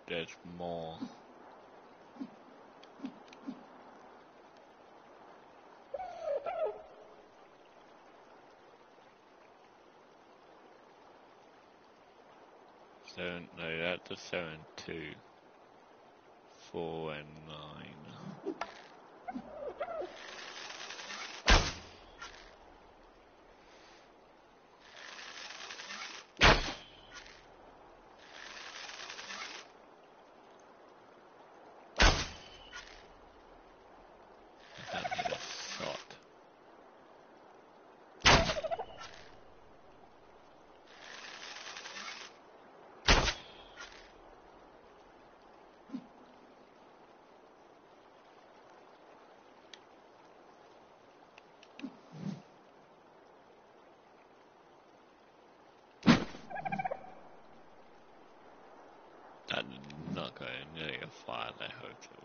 there's more. No, that's a 7, 2, 4, and 9. That did not go nearly as far as I hoped it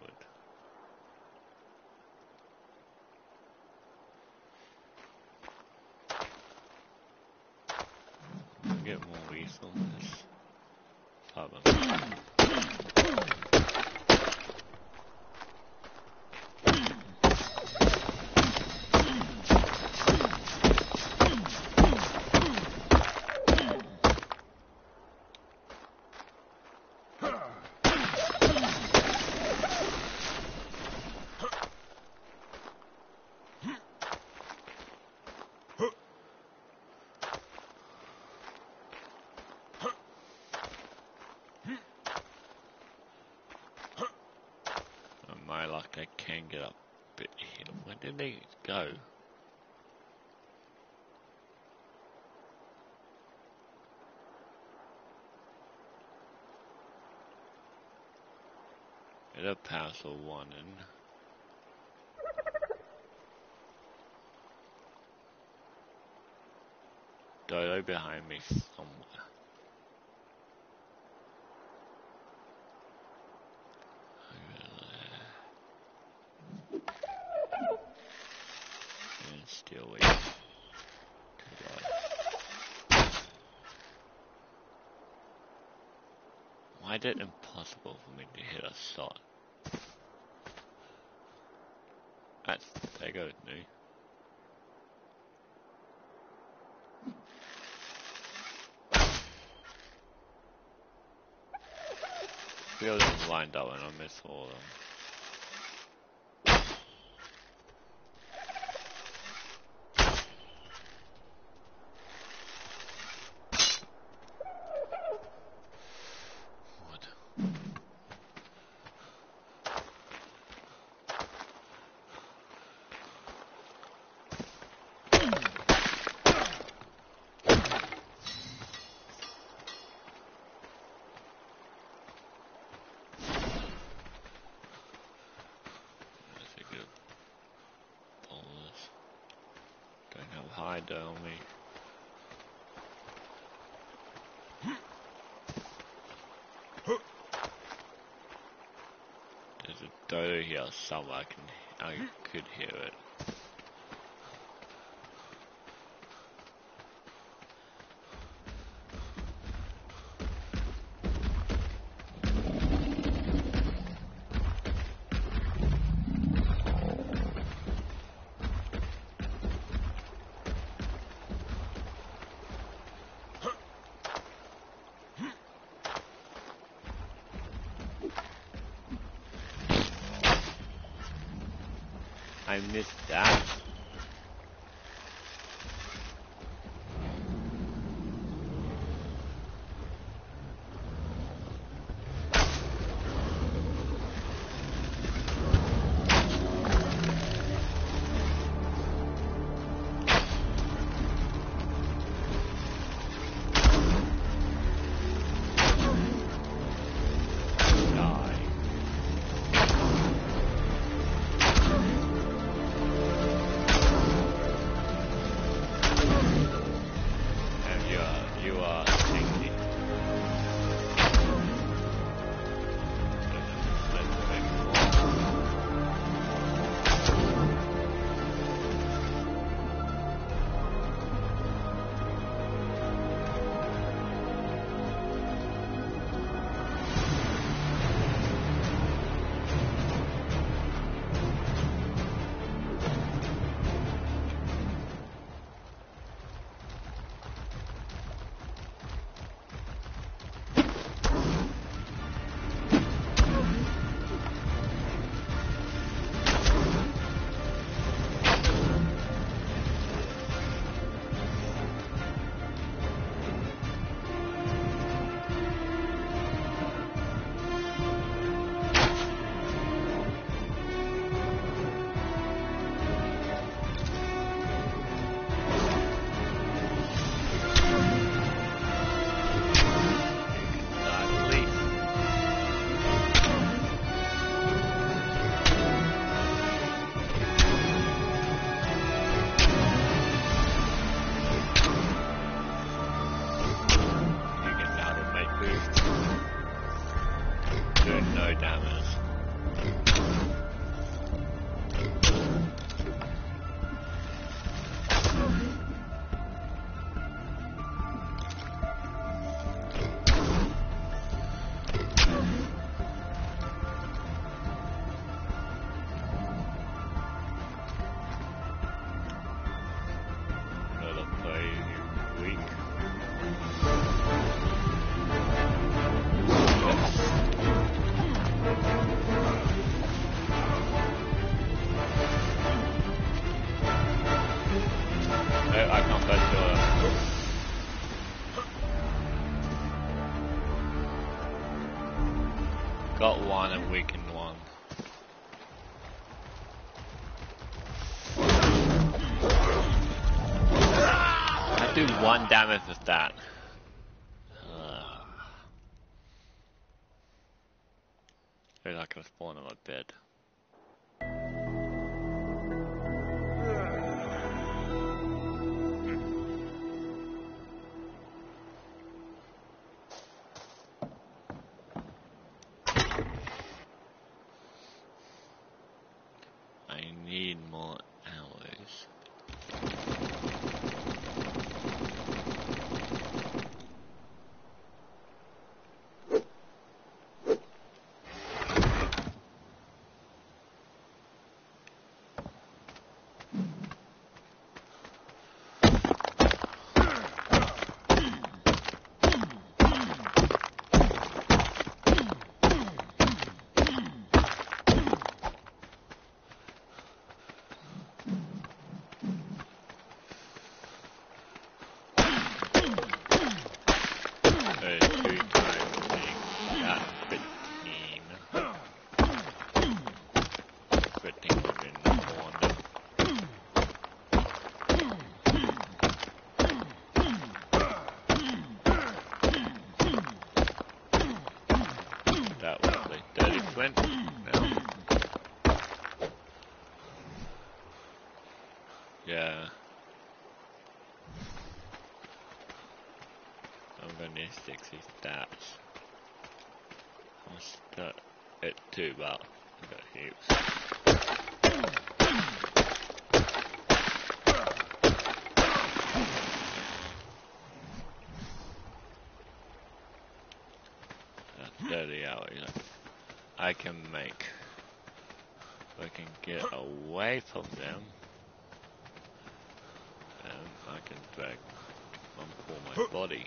would. Get more resources. Problem. My luck, I can get up a bit here. Where did they go? Get a parcel 1 in. Dodo behind me somewhere. Still waiting. Why is it impossible for me to hit a shot? There goes new. Feels lined up and I miss all of them. Hide on me. There's a dodo here somewhere. I could hear it. I missed that. Die. no damage. Got one and weakened one. I do 1 damage with that. Maybe I can spawn on my bed. I need more alloys. Yeah. I'm gonna need 60 stats. I'm stuck at 2, but I've got heaps. That's 30 hours. I can make. I can get away from them. And I can drag one for my body.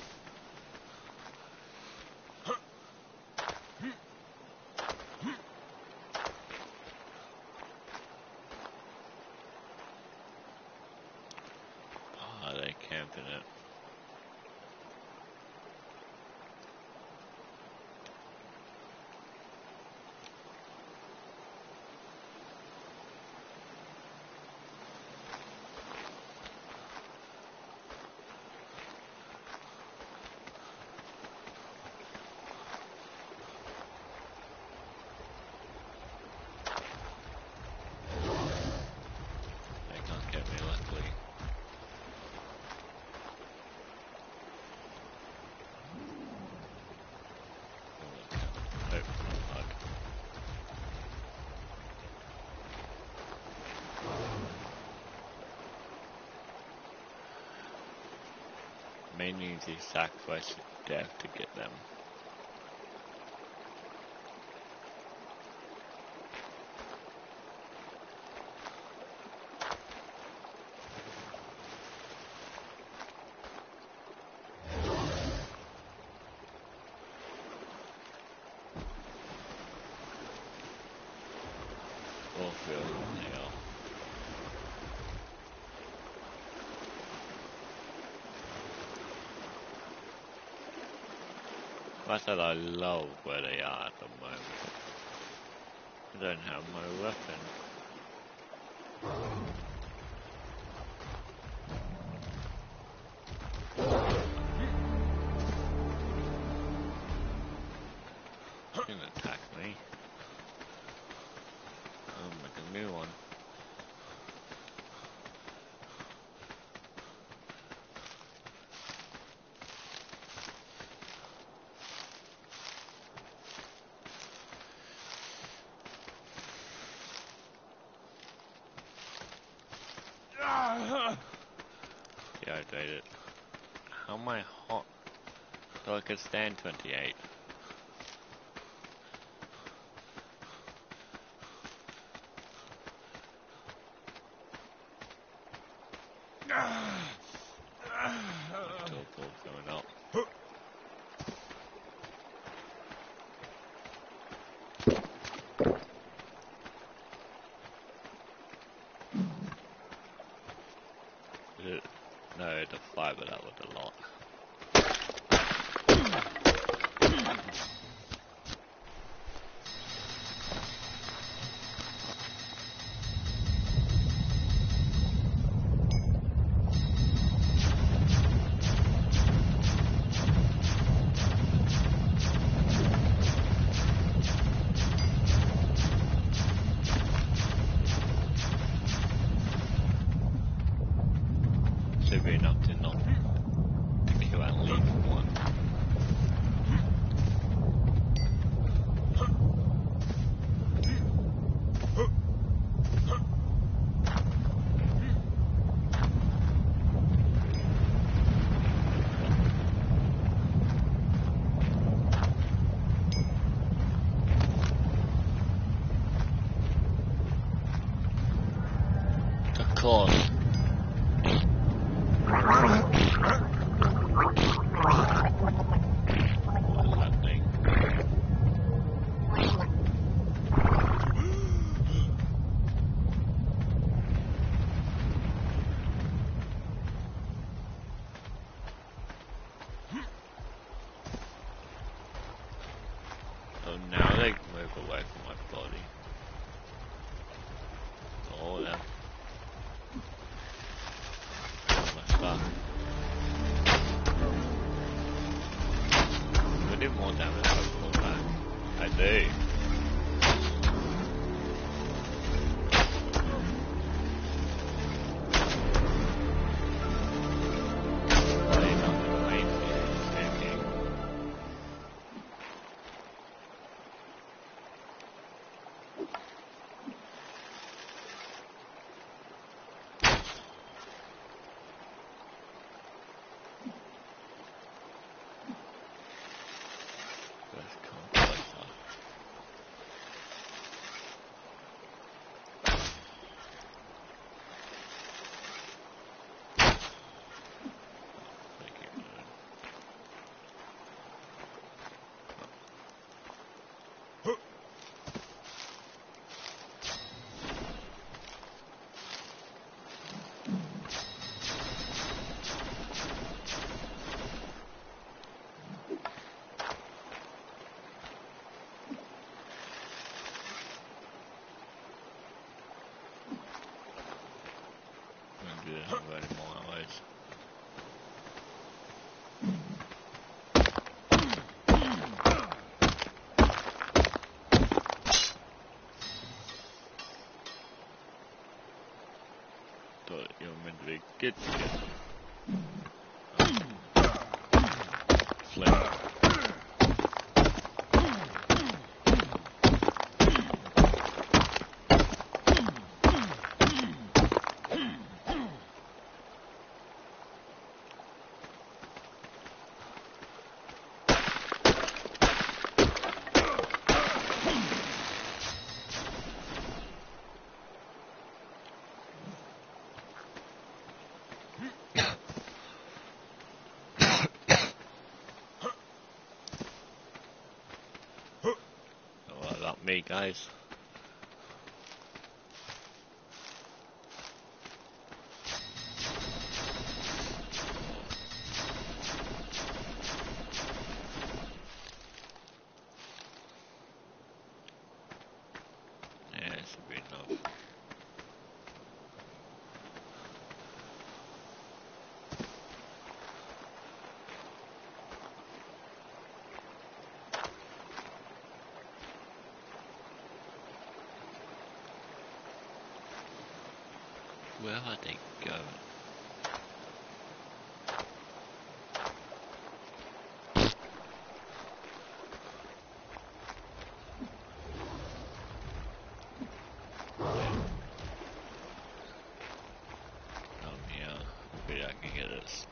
Ah, they camping it. May need to sacrifice death to get them. I said I love where they are at the moment. I don't have my weapon. You can attack me. I'll make a new one. dehydrated. How am I hot? So I could stand 28. Going up. No, the fiber, that was a lot. Should be enough to not to kill at least one. Of course. So now they move away from my body. All of them. My stuff. Do I do more damage if I pull back? I do. Do this already more ways. Thought you were meant to be good together. Flip. About me, guys. Yeah, this will be enough. Where are they going? Oh yeah, maybe I can get this.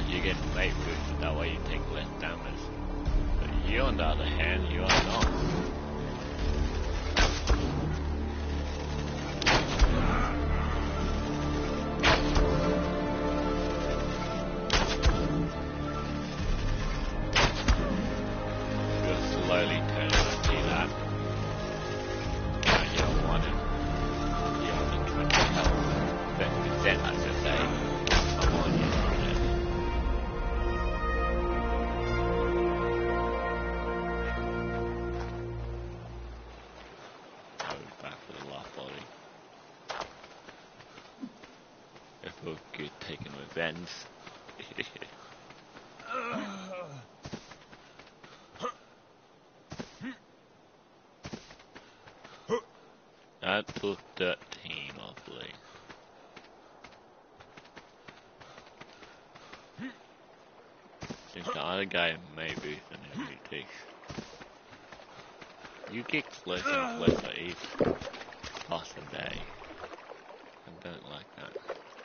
you get mate boosted, that way you take less damage. But you on the other hand, you are not. You're slowly turning, I see that. You don't want it. You're only 20 health. 30%, I should say. Come on, you know it. Back for the last body. It feels good taking revenge. That took 13, hopefully. Since the other guy may boost and every takes. You get closer and closer each passing day. I don't like that.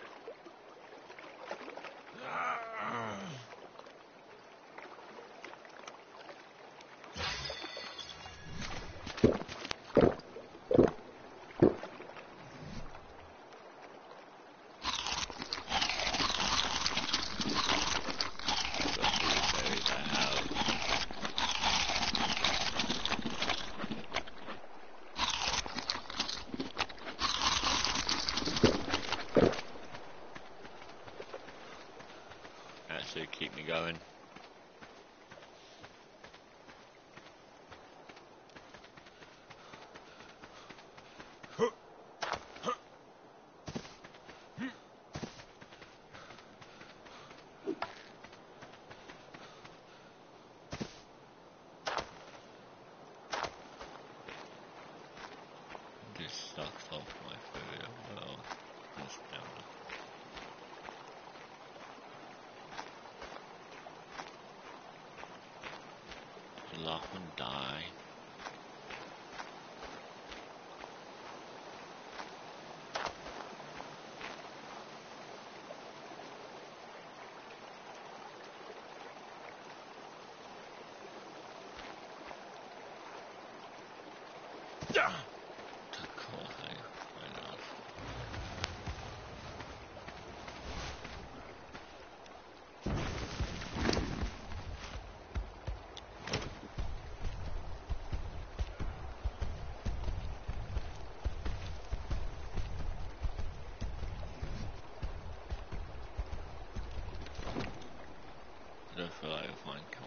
Actually keep me going. This sucks off my food as well. This stamina. The last one die. I don't feel like I'll find